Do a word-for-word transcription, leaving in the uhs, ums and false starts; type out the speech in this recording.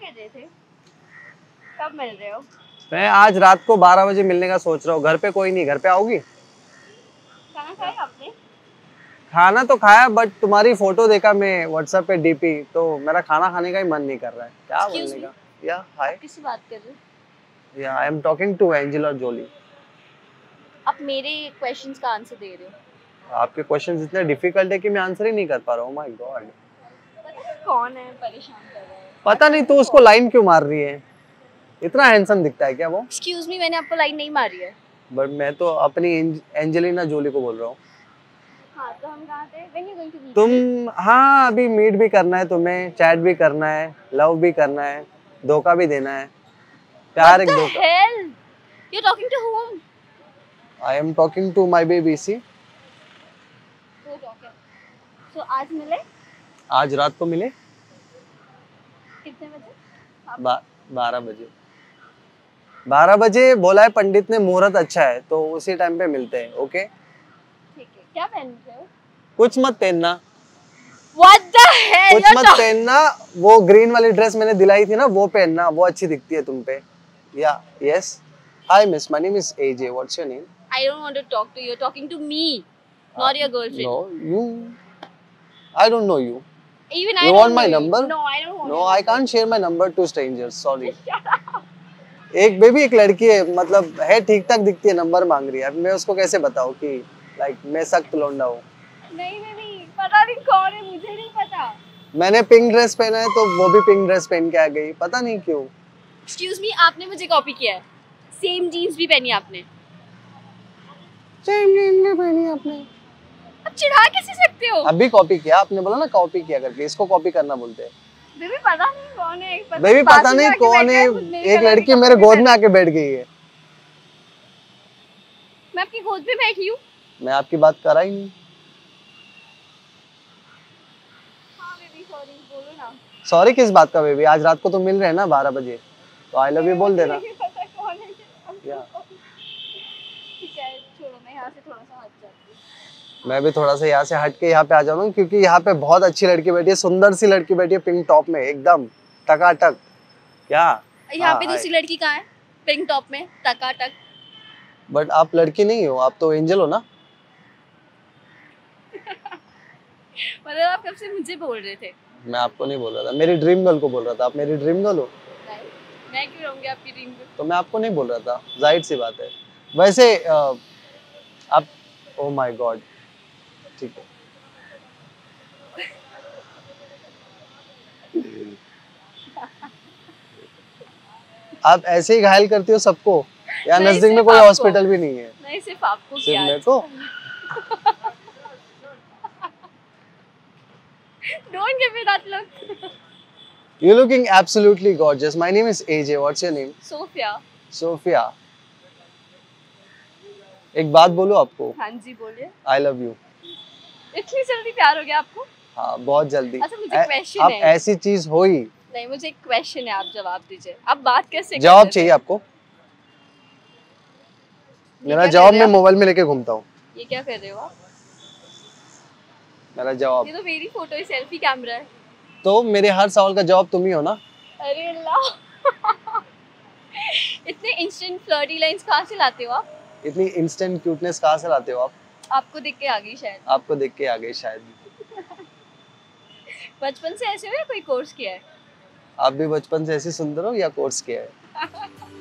कर रहे थे? कब मिल रहे हो? मैं आज रात को बारह बजे मिलने का सोच रहा हूँ। घर पे कोई नहीं, घर पे आओगी? खाना खाया आपने? खाना तो खाया, बट तुम्हारी फोटो देखा मैं व्हाट्सएप पे डीपी, तो मेरा खाना खाने का ही मन नहीं कर रहा है। क्या बोलने का? या हाय, किससे बात कर रहे हो? या I am talking to Angela Jolie. आप मेरे क्वेश्चंस का आंसर दे रहे हो? आपके क्वेश्चंस इतने डिफिकल्ट है कि मैं आंसर ही नहीं कर पा रहा हूँ। माय गॉड, कौन है परेशान कर रहा है? पता नहीं तू उसको लाइन क्यों मार रही है? इतना हैंडसम दिखता है क्या वो? एक्सक्यूज मी, मैंने आपको लाइन नहीं मारी है। बट मैं तो अपनी एंजेलिना जोली को बोल रहा हूँ। हाँ, तो हम कहाँ थे? When you going to meet? तुम, हाँ अभी मीट भी करना है तुम्हें, चैट भी करना है, लव भी करना है, धोखा भी देना है। प्यार एक धोखा। What the hell? You're talking to whom? I am talking to my baby, see? Go talk है। So आज मिले? आज रात को मिले? कितने बजे? बा, बारह बजे। बारह बजे बोला है पंडित ने, मुहूर्त अच्छा है, तो उसी टाइम पे मिलते हैं। ओके? ठीक है। क्या पहन रहे हो? कुछ मत पहनना। What the hell? कुछ मत पहनना। वो ग्रीन वाली ड्रेस मैंने दिलाई थी ना, वो पहनना, वो अच्छी दिखती है तुम पे। या yes. Hi miss, my name is AJ, what's your name? I don't want to talk to you. You're talking to me, not your girlfriend. No, you. I don't know you. Even I You don't want my know number? You. No, I don't want. No, I can't share my number to strangers. Sorry. एक baby, एक लड़की है, मतलब है ठीक ठाक दिखती है, नंबर मांग रही है। अब मैं उसको कैसे बताऊं कि लाइक मैं सख्त लौंडा हूँ? नहीं नहीं नहीं, पता नहीं कौन है, मुझे नहीं पता। मैंने पिंक ड्रेस पहना है तो वो भी पिंक ड्रेस पहन के आ गई, पता नहीं क्यों। Excuse me, आपने मुझे कॉपी किया है। सेम जीन्स भी पहनी आपने। सेम जीन्स भी पहनी आपने। अब चिढ़ा कैसे सकते हो? अभी कॉपी किया, आपने बोला ना कॉपी किया करके, इसको कॉपी करना बोलते हैं। बेबी पता नहीं कौन है। पता बेबी पता नहीं कौन है, एक लड़की मेरे गोद में आके बैठ गई है। मैं आपकी गोद पे बैठी हूँ। मैं आपकी बात करा ही नहीं। हाँ बेबी सॉरी, बोलो ना। सॉरी किस बात का बेबी? आज रात को तो मिल रहे हैं ना बारह बजे, तो आई लव यू बोल देना। पता कौन है? या ठीक है, छोड़ो, मैं यहाँ से थोड़ा सा हट जाती हूँ। मैं भी थोड़ा सा यहाँ से हट के यहाँ पे आ जाऊँ, क्योंकि यहाँ पे बहुत अच्छी लड़की बैठी है, सुंदर सी लड़की बैठी है पिंक टॉप में, एकदम टकाटक। क्या यहाँ पे दूसरी लड़की कहाँ है? पिंक टॉप में टकाटक। बट आप लड़की नहीं हो, आप तो एंजल हो ना। मतलब आप कब से मुझे बोल रहे थे? मैं आपको नहीं बोल रहा था, मेरी ड्रीम गर्ल को बोल रहा था। आप मेरी ड्रीम गर्ल हो। मैं क्यों रहूंगी आपकी ड्रीम गर्ल? तो मैं आपको नहीं बोल रहा था, जाहिर सी बात है। वैसे आ, आप, ओ माय गॉड, ठीक है। आप ऐसे ही घायल करती हो सबको। यहाँ नजदीक में कोई हॉस्पिटल भी नहीं है। नहीं, सिर्फ आपको सिर्फ किया मेरे को। Don't give me that look. You're looking absolutely gorgeous. My name is A J. What's your name? Sophia. Sophia. एक बात बोलूं आपको? हाँ जी बोलिए। I love you. इतनी जल्दी प्यार हो गया आपको? हाँ बहुत जल्दी। अच्छा मुझे क्वेश्चन है। है। अब ऐसी चीज हुई। नहीं मुझे एक क्वेश्चन है, आप जवाब दीजिए। आप बात कैसे? जवाब चाहिए आपको? मेरा जवाब मैं मोबाइल में लेके घूमता हूँ। ये क्या कर रहे हो आप? मेरा जवाब। ये तो मेरी फोटो है, सेल्फी कैमरा है। तो मेरे हर सवाल का जवाब तुम ही हो ना। अरे अल्लाह। इतने इंस्टेंट फ्लर्टी लाइंस कहाँ से लाते हो आप? इतनी इंस्टेंट क्यूटनेस कहाँ से लाते हो आप? आपको देख के आ गई शायद। आपको देख के आ गई शायद। बचपन से ऐसे हो या कोई कोर्स किया है? आप भी बचपन से ऐसी सुंदर हो या कोर्स किया है?